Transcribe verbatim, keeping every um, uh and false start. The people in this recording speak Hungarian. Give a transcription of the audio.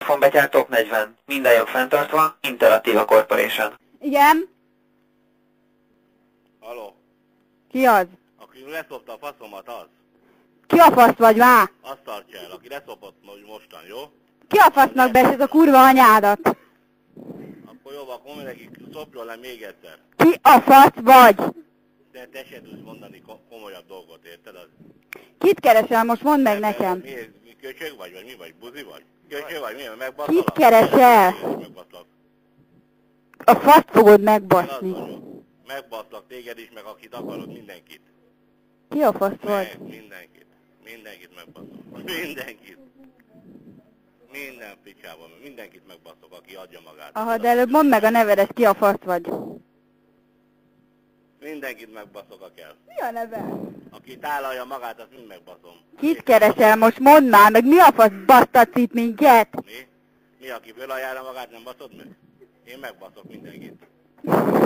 Telefonbetyár top negyven. Minden jog fenntartva. Interaktíva Corporation. Igen? Haló? Ki az? Aki leszopta a faszomat, az? Ki a fasz vagy már? Azt tartja el, aki leszopott mostan, jó? Ki a fasznak beszél a kurva anyádat? Akkor jó, akkor mindenki szopjon le még egyszer. Ki a fasz vagy? De te se tudsz mondani komolyabb dolgot, érted? Az... Kit keresel most? Mondd meg nekem. Mi, mi köcsög vagy, vagy mi vagy? Buzi vagy? Köcsög vagy, mi? Megbaszolak? Kit keresel? Megbaszlak. A faszt fogod megbaszni. Megbaszlak téged is, meg akit akarod, mindenkit. Ki a fasz vagy? Meg, mindenkit. Mindenkit megbaszok. Mindenkit. Minden picsában, mindenkit megbaszok, aki adja magát. Aha, de előbb mondd meg a nevedet, ki a fasz vagy. Mindenkit megbaszok, a kell. Mi a neve? Aki tálalja magát, azt mind megbaszom. Kit keresel most? Mondd már meg, mi a fasz basztatsz itt minket? Mi? Mi, aki fölajánlja magát, nem baszod meg? Én megbaszok mindenkit.